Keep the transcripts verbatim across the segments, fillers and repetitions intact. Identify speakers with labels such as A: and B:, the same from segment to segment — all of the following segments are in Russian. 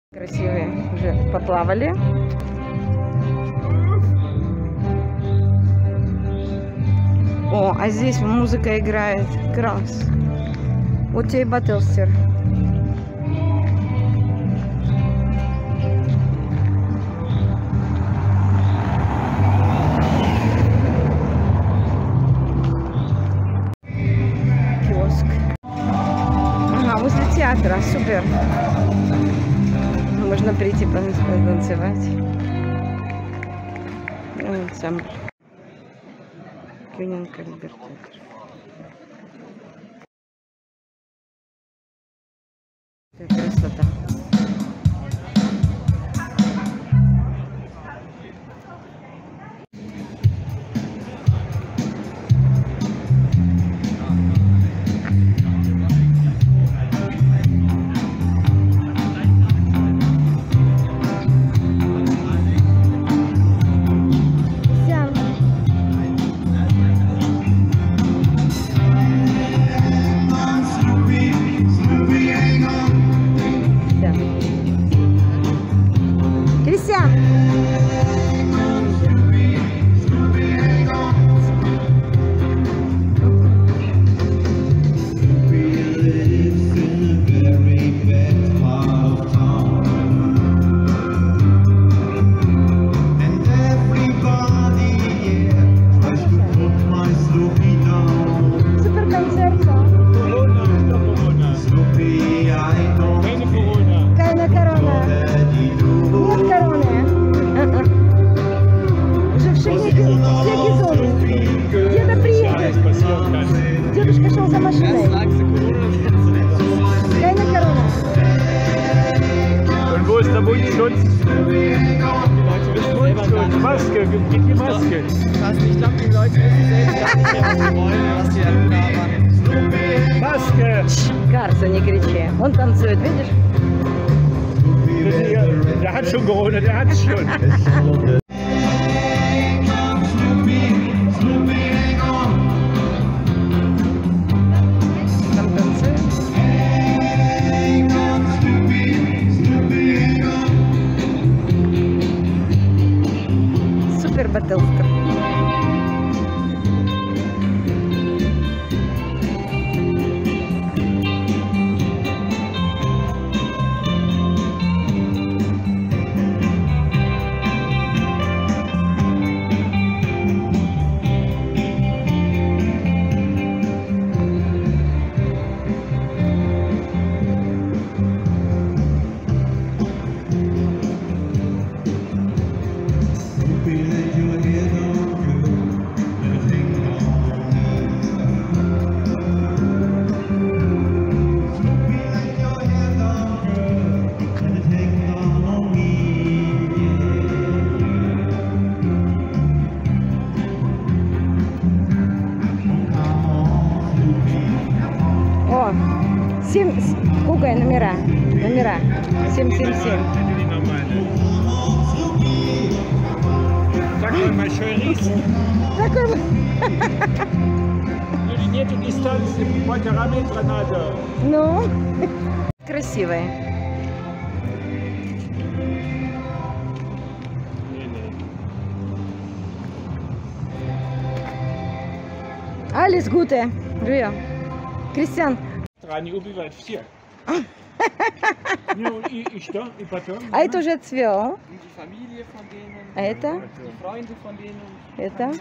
A: Красивые уже поплавали. О, а здесь музыка играет. Класс. Вот тебе и Батлстер. Киоск. Ага, возле театра. Супер. Можно прийти потанцевать. Ансамбль. Кюнинг Альбертатор. Красота. Дедушка шел за машиной. Keine Corona.
B: Und wo ist der Mundschutz? Mundschutz, Maske, gib die Maske.
C: Ich glaube, die Leute wissen selbst gar nicht, was sie wollen, was die da machen.
B: Maske!
A: Карса, не кричи. Он танцует, видишь?
B: Der hat schon Corona, der hat es schon.
A: Супер Батлстер. Семь, кугай номера, номера, семь семь семь.
B: Такой большой рис.
A: Такой...
B: Нету дистанции, полтора метра надо.
A: Ну, красивая. Алис Гуте, Рио, Кристиан.
B: Они убивают всех. Ну и, и что? И потом?
A: А это уже цвел.
C: Familie von denen,
A: А это?
C: die Freunde von denen.
A: Это?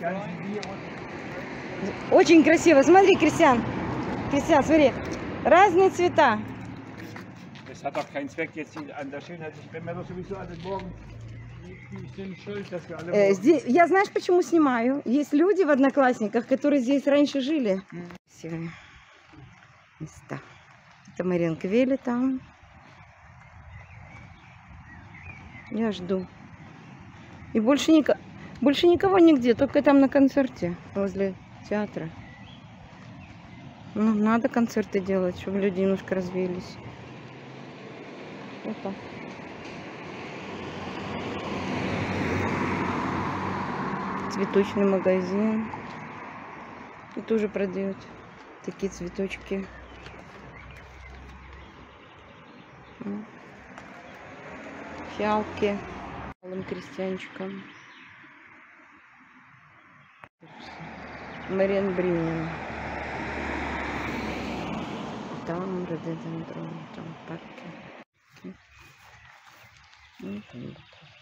A: Очень красиво. Смотри, Кристиан. Кристиан, смотри. Разные цвета.
B: Es hat auch keinen Zweck jetzt an der Schönheit. Wenn wir doch sowieso alle morgen, die sind schuld, dass wir alle
A: Э,
B: morgen...
A: здесь, я знаешь, почему снимаю? Есть люди в Одноклассниках, которые здесь раньше жили. Красивые места. Это Маринквели там. Я жду. И больше, нико... больше никого нигде, только там на концерте возле театра. Ну, надо концерты делать, чтобы люди немножко развеялись. Это. Цветочный магазин. И тоже продают такие цветочки. фиалки малым крестьянчикам. Мариан Бринин. Там рододендрон, там парки. Ну, там.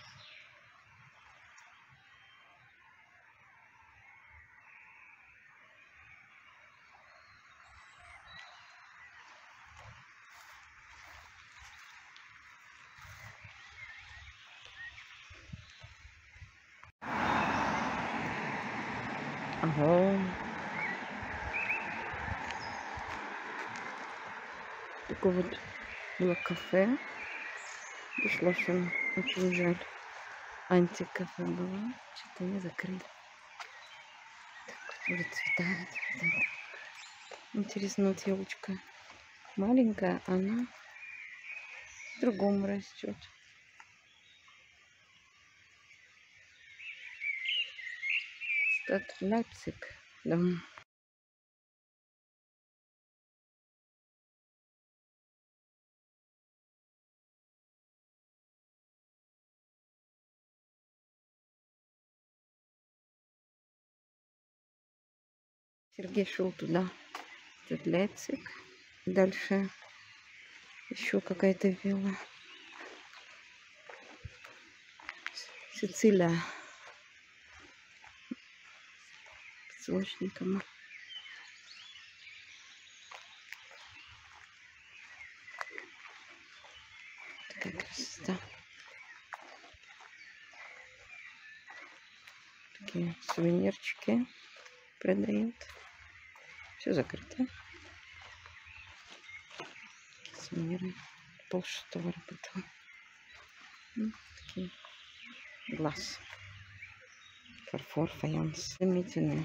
A: Ага. Такое вот было кафе. Бешлошин. Очень жаль. Антикафе было. Что-то не закрыли. Так вот цветает. Интересно, вот елочка маленькая, она в другом растет. Штат Лейпциг. Да. Сергей шел туда, это Лейпциг. Дальше еще какая-то вилла. Сицилия. С лучником. Такая красота. Такие сувенирчики продают. Все закрыто. Сувениры. Полшестого работала. Ну, такие. Глаз. Фарфор, фаянс. Заметенный.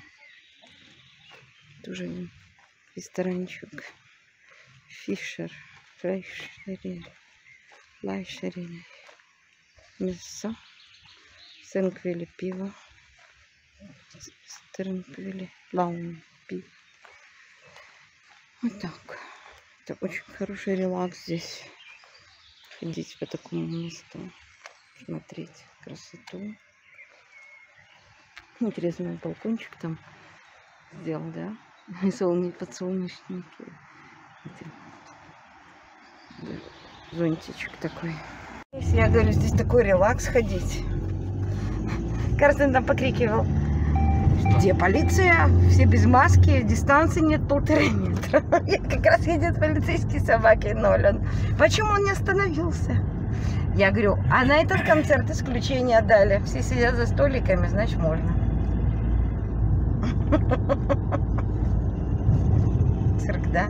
A: Тоже ресторанчик. Фишер. Флейшери. Флейшери. Мясо. Сенквили пиво. Стернквили. Лаун пиво. Вот так. Это очень хороший релакс здесь. Ходить по такому месту. Смотреть красоту. Интересный балкончик там сделал, да? Солнечные подсолнечники. Зонтичек такой. Я говорю, здесь такой релакс ходить. Кажется, там покрикивал. Где полиция? Все без маски, дистанции нет полтора метра. Как раз едет полицейские собаки Нолан. Почему он не остановился? Я говорю, а на этот концерт исключение дали. Все сидят за столиками, значит можно. Цирк, да?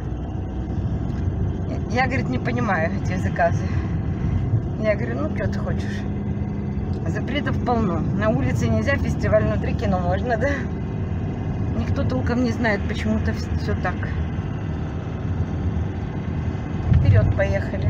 A: Я, говорит, не понимаю эти заказы. Я говорю, ну что ты хочешь? Запретов полно. На улице нельзя, фестиваль внутри, кино можно, да? Никто толком не знает, почему-то все так. Вперед поехали.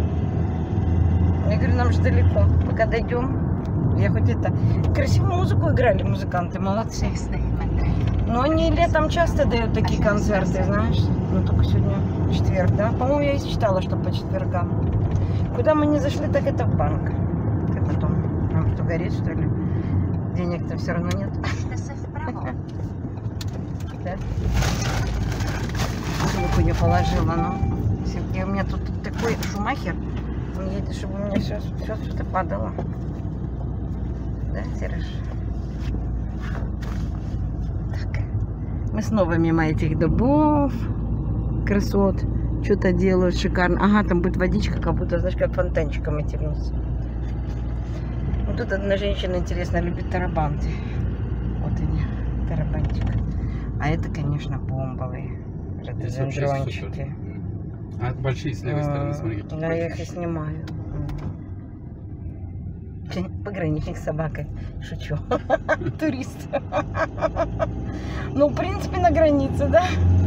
A: Я говорю, нам же далеко. Пока дойдем. Я хоть это... Красивую музыку играли музыканты, молодцы. Но они летом часто дают такие концерты, знаешь. Ну, только сегодня четверг, да? По-моему, я и читала, что по четвергам. Куда мы не зашли, так это в банк. Как потом? Нам что, гореть, что ли? Денег-то все равно нет. Да? Руку не положила, ну. Сергей, у меня тут такой шумахер. Он едет, чтобы у меня все, все что-то падало. Да, Сереж? Так. Мы снова мимо этих дубов. Красот. Что-то делают шикарно. Ага, там будет водичка, как будто, знаешь, как фонтанчиком идти вниз. Вот тут одна женщина, интересно, любит тарабанты. Вот они, тарабанчик. А это, конечно, бомбовые рододендрончики.
D: А это большие с левой стороны, смотри.
A: Да, я их и снимаю. Пограничник с собакой. Шучу. Турист. Ну, в принципе, на границе, да?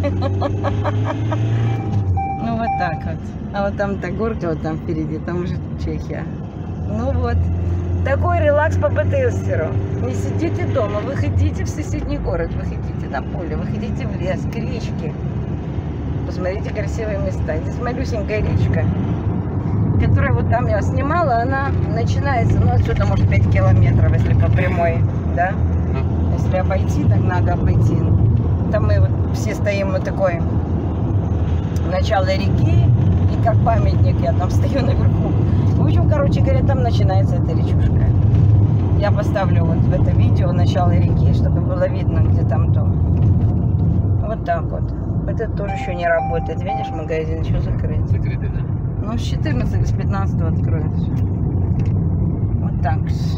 A: Ну, вот так вот. А вот там-то горка, вот там впереди, там уже Чехия. Ну вот. Такой релакс по БТСеру. Не сидите дома, выходите в соседний город, выходите на поле, выходите в лес, к речке. Посмотрите красивые места. Здесь малюсенькая речка. которая вот там я снимала, она начинается, ну, отсюда, может, пять километров, если по прямой, да?
D: Ну,
A: Если обойти, так надо обойти. Там мы вот все стоим вот такой в начале реки, и как памятник я там стою наверху. В общем, короче говоря, там начинается эта речушка. Я поставлю вот в это видео начало реки, чтобы было видно, где там то. Вот так вот. Вот это тоже еще не работает. Видишь, магазин еще закрыт.
D: закрытый, да?
A: Ну, с четырнадцатого, с пятнадцатого откроется. Вот так.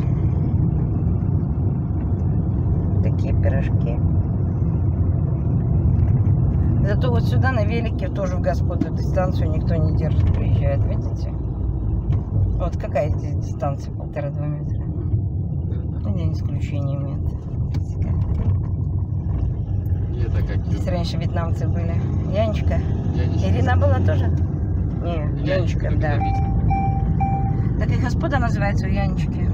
A: Такие пирожки. Зато вот сюда на велике тоже в Господу дистанцию никто не держит, приезжает, видите? Вот какая здесь дистанция, полтора-два метра. День исключения нет.
D: И это как
A: Здесь раньше вьетнамцы были. Янечка.
D: Я не
A: Ирина была тоже? Не, Янечка,
D: только
A: да.
D: заметил.
A: Так и господа называется у Янечки.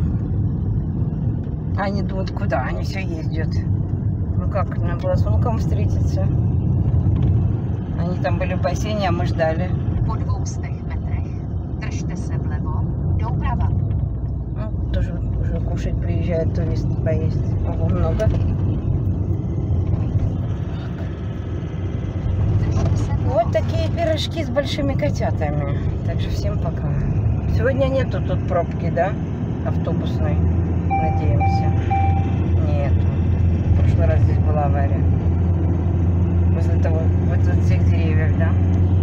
A: А они думают, куда? Они все ездят. Ну как, надо было с внуком встретиться. Они там были в бассейне, а мы ждали.
E: Po dvoustech metrech držte se vlevo, doprava.
A: Ну, тоже вот уже кушать приезжают туристы поесть. Ого, много.
E: Držte se vlevo.
A: Вот такие пирожки с большими котятами. Так что всем пока. Сегодня нету тут пробки, да? Автобусной. Надеемся. Нету. В прошлый раз здесь была авария. Возле того, вот от всех деревьев, да?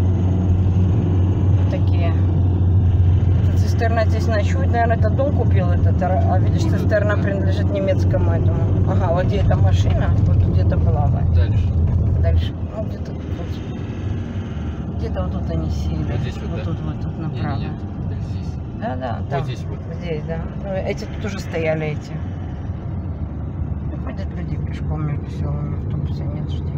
A: Вот такие. Эта цистерна здесь ночует. Наверное, этот дом купил этот. А видишь, цистерна принадлежит немецкому этому. Ага, вот где эта машина, вот где-то была авария.
D: Дальше.
A: Дальше. Ну, где-то тут. Вот. Где-то вот тут они сели.
D: Вот здесь вот,
A: вот
D: да?
A: тут, вот тут направо.
D: Не-не-не, здесь.
A: Да, да,
D: Вот
A: там.
D: здесь вот.
A: Здесь, да. Ну, эти тут уже стояли, эти. Ну, ходят люди пешком между селами, автобуса нет, жди.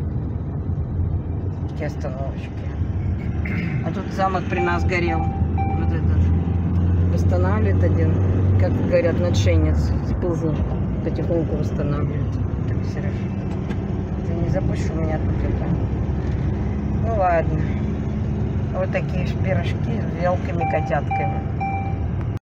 A: Такие остановочки. А тут замок при нас горел. Вот этот. Восстанавливает один, как говорят, надшенец сползнул. Потихоньку восстанавливает. Так, Сереж, ты не забудешь, у меня тут это. Ну ладно. Вот такие пирожки с белками, котятками.